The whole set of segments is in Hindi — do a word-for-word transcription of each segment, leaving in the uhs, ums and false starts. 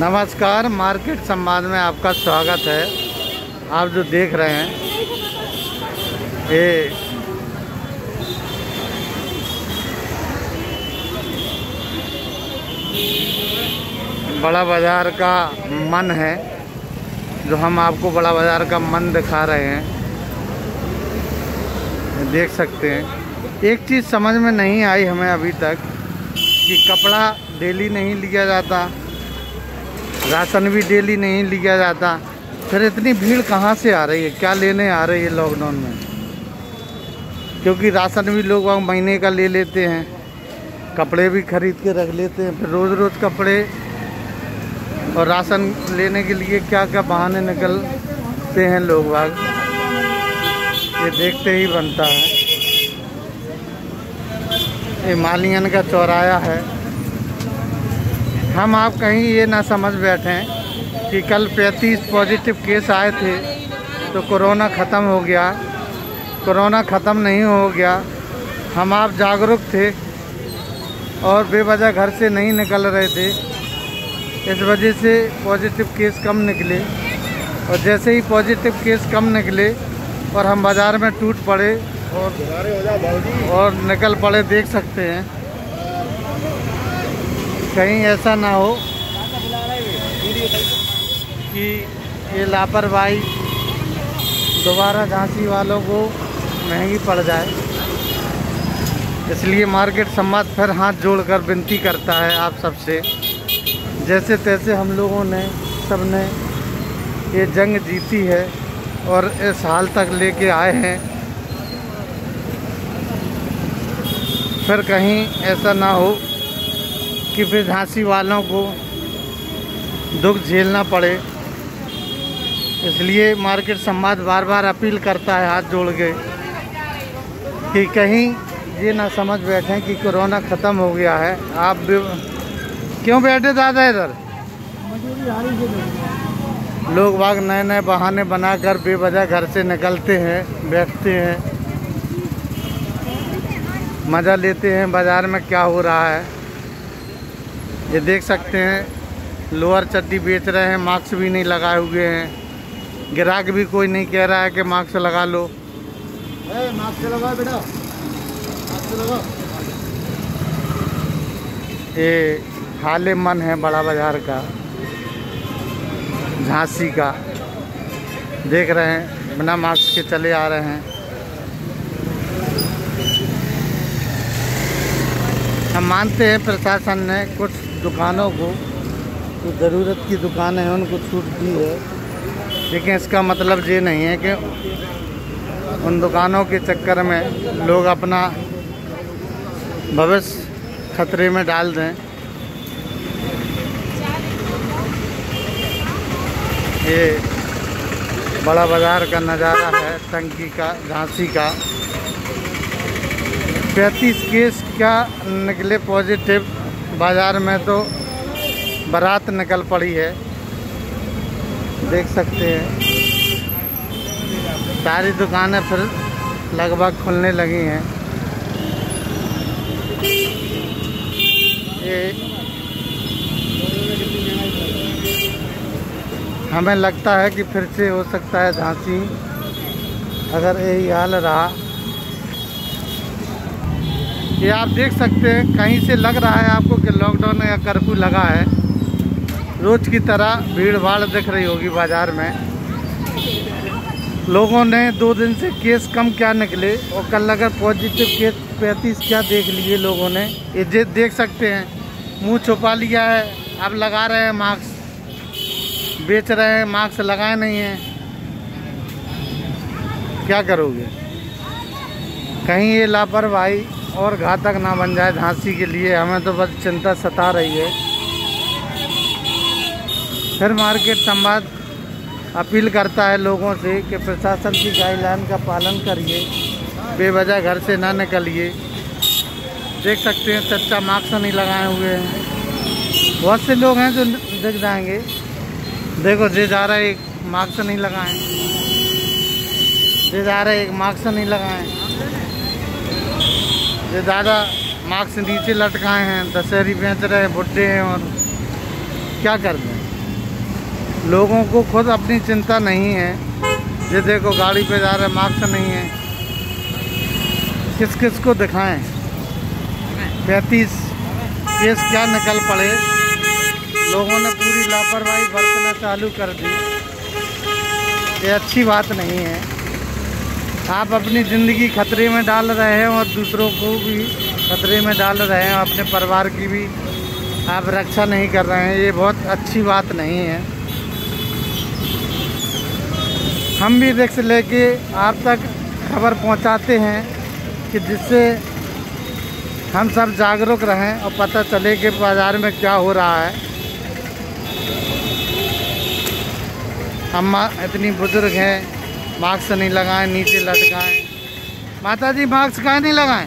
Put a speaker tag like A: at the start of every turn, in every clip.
A: नमस्कार, मार्केट संवाद में आपका स्वागत है। आप जो देख रहे हैं ये बड़ा बाज़ार का मन है, जो हम आपको बड़ा बाज़ार का मन दिखा रहे हैं। देख सकते हैं, एक चीज़ समझ में नहीं आई हमें अभी तक कि कपड़ा डेली नहीं लिया जाता, राशन भी डेली नहीं लिया जाता, फिर इतनी भीड़ कहाँ से आ रही है? क्या लेने आ रही है लॉकडाउन में? क्योंकि राशन भी लोग महीने का ले लेते हैं, कपड़े भी खरीद के रख लेते हैं, फिर रोज़ रोज़ कपड़े और राशन लेने के लिए क्या क्या बहाने निकलते हैं लोग बाग, ये देखते ही बनता है। ये मालियन का चौराहा है। हम आप कहीं ये ना समझ बैठें कि कल पैंतीस पॉजिटिव केस आए थे तो कोरोना ख़त्म हो गया। कोरोना ख़त्म नहीं हो गया। हम आप जागरूक थे और बेवजह घर से नहीं निकल रहे थे, इस वजह से पॉजिटिव केस कम निकले। और जैसे ही पॉजिटिव केस कम निकले और हम बाज़ार में टूट पड़े और और निकल पड़े। देख सकते हैं, कहीं ऐसा ना हो कि ये लापरवाही दोबारा झांसी वालों को महंगी पड़ जाए। इसलिए मार्केट संवाद फिर हाथ जोड़कर विनती करता है आप सबसे, जैसे तैसे हम लोगों ने सबने ये जंग जीती है और इस हाल तक लेके आए हैं। फिर कहीं ऐसा ना हो कि फिर झांसी वालों को दुख झेलना पड़े। इसलिए मार्केट संवाद बार बार अपील करता है हाथ जोड़ के कि कहीं ये ना समझ बैठे कि कोरोना ख़त्म हो गया है। आप भी क्यों बैठे दादा इधर? लोग बाग नए नए बहाने बनाकर बेवजह घर से निकलते हैं, बैठते हैं, मज़ा लेते हैं बाज़ार में क्या हो रहा है। ये देख सकते हैं, लोअर चड्डी बेच रहे हैं, मास्क भी नहीं लगाए हुए हैं। ग्राहक भी कोई नहीं कह रहा है कि मास्क लगा लो। ए, मास्क लगा बेटा, मास्क लगा। ये हाले मन है बड़ा बाज़ार का, झांसी का। देख रहे हैं, बिना मास्क के चले आ रहे हैं। हम मानते हैं प्रशासन ने कुछ दुकानों को, जो ज़रूरत की दुकानें हैं उनको छूट दी है, लेकिन इसका मतलब ये नहीं है कि उन दुकानों के चक्कर में लोग अपना भविष्य खतरे में डाल दें। ये बड़ा बाज़ार का नज़ारा है, टंकी का, झांसी का। पैंतीस केस क्या निकले पॉजिटिव, बाज़ार में तो बारात निकल पड़ी है। देख सकते हैं, सारी दुकानें फिर लगभग खुलने लगी हैं। ये हमें लगता है कि फिर से हो सकता है झांसी, अगर यही हाल रहा। ये आप देख सकते हैं, कहीं से लग रहा है आपको कि लॉकडाउन या कर्फ्यू लगा है। रोज़ की तरह भीड़ भाड़ दिख रही होगी बाज़ार में। लोगों ने दो दिन से केस कम क्या निकले और कल अगर पॉजिटिव केस पैंतीस क्या देख लिए लोगों ने। ये देख सकते हैं, मुंह छुपा लिया है, अब लगा रहे हैं मास्क, बेच रहे हैं, मास्क लगाए नहीं हैं। क्या करोगे? कहीं ये लापरवाही और घातक ना बन जाए झांसी के लिए। हमें तो बस चिंता सता रही है। फिर मार्केट संवाद अपील करता है लोगों से कि प्रशासन की गाइडलाइन का पालन करिए, बेवजह घर से ना निकलिए। देख सकते हैं, सच्चा मास्क नहीं लगाए हुए हैं। बहुत से लोग हैं जो दिख जाएंगे। देखो, जे जा रहा है एक मास्क नहीं लगाएं, जे जा रहा है एक मास्क नहीं लगाएं। ये दादा मास्क नीचे लटकाए हैं, दशहरी बेच रहे हैं, बुड्ढे हैं, और क्या कर दें। लोगों को खुद अपनी चिंता नहीं है। ये देखो गाड़ी पे जा रहे, मास्क नहीं है। किस किस को दिखाएं? पैंतीस केस क्या निकल पड़े। लोगों ने पूरी लापरवाही बरतना चालू कर दी। ये अच्छी बात नहीं है। आप अपनी ज़िंदगी खतरे में डाल रहे हैं और दूसरों को भी खतरे में डाल रहे हैं। अपने परिवार की भी आप रक्षा नहीं कर रहे हैं। ये बहुत अच्छी बात नहीं है। हम भी रिस्क लेके आप तक खबर पहुंचाते हैं कि जिससे हम सब जागरूक रहें और पता चले कि बाज़ार में क्या हो रहा है। अम्मा इतनी बुजुर्ग हैं, मास्क नहीं लगाएं, नीचे लटकाएं। माता जी मास्क काहे नहीं लगाएं?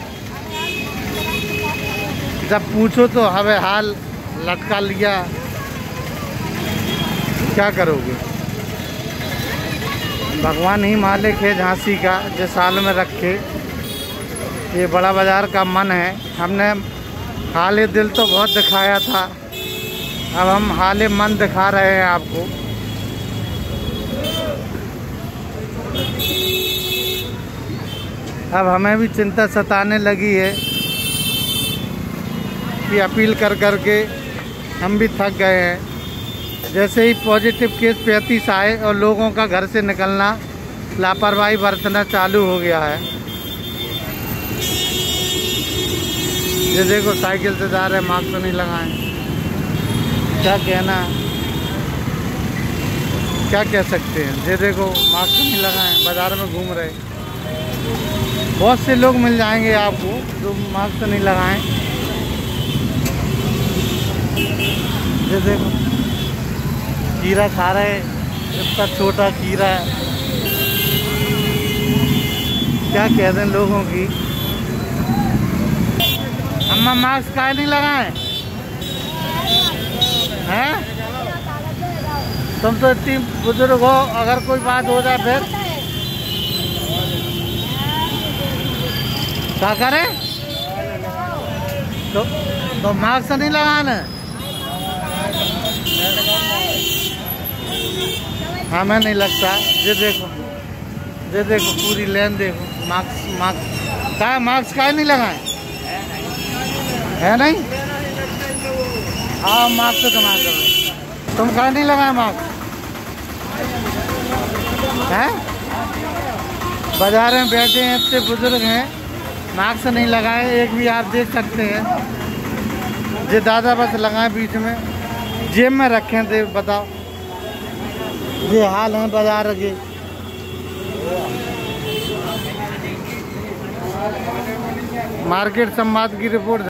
A: जब पूछो तो हवे हाल लटका लिया, क्या करोगे? भगवान ही मालिक है झांसी का, जो साल में रखे। ये बड़ा बाज़ार का मन है। हमने हाले दिल तो बहुत दिखाया था, अब हम हाले मन दिखा रहे हैं आपको। अब हमें भी चिंता सताने लगी है कि अपील कर कर के हम भी थक गए हैं। जैसे ही पॉजिटिव केस पैंतीस आए और लोगों का घर से निकलना, लापरवाही बरतना चालू हो गया है। ये देखो साइकिल से जा रहे, मास्क नहीं लगाएं। क्या कहना, क्या कह सकते हैं? ये देखो मास्क नहीं लगाएं, बाज़ार में घूम रहे। बहुत से लोग मिल जाएंगे आपको जो मास्क नहीं लगाएं। ये देखो कीड़ा खा रहे, इतना छोटा कीड़ा। क्या कह दें लोगों की। अम्मा मास्क काहे नहीं लगाएं? हैं? तुम तो इतनी बुजुर्ग हो, अगर कोई बात हो जाए फिर क्या करें? तो, तो मास्क नहीं लगाना। हमें नहीं लगता। ये देखो, ये देखो पूरी लाइन देखो। मास्क मास्क का मास्क काहे नहीं लगाएं? है नहीं? हाँ मास्क तो कमा करो। तुम काहे नहीं लगाए मास्क? हैं? बाजार में बैठे हैं, इतने बुजुर्ग हैं, मास्क नहीं लगाए। एक भी आप देख सकते हैं। ये दादा बस लगाए बीच में, जेब में रखें थे। बताओ, ये हाल है बाजार के। मार्केट संवाद की रिपोर्ट।